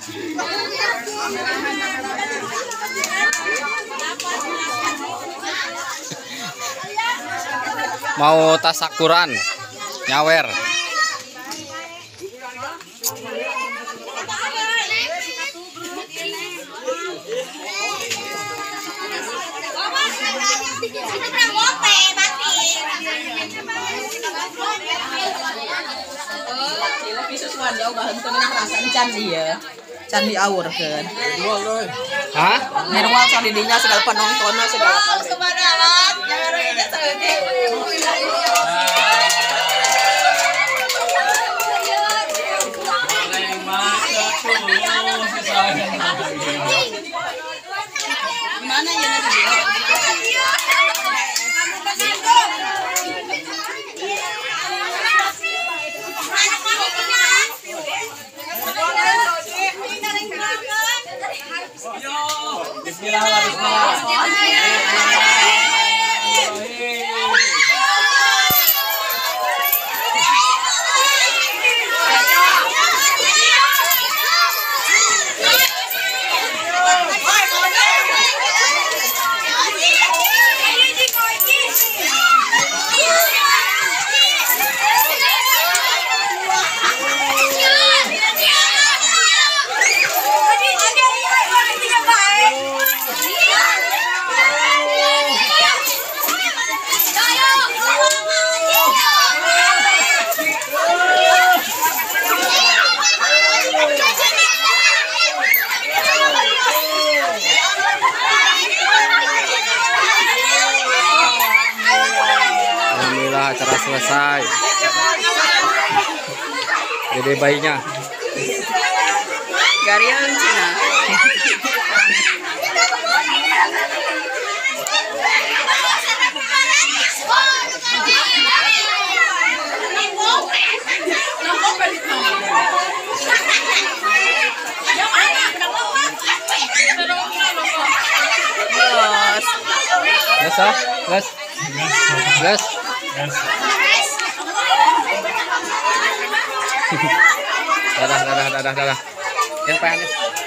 Mau tasakuran nyawer. Candi awur kan. Hah? Nerwal sadidinya segala penontonnya segala. Gimana ya nanti? Alhamdulillah acara selesai. Dede bayinya. Garian Cina. Gas ah, gas. Gas. Dadah. Yang panas.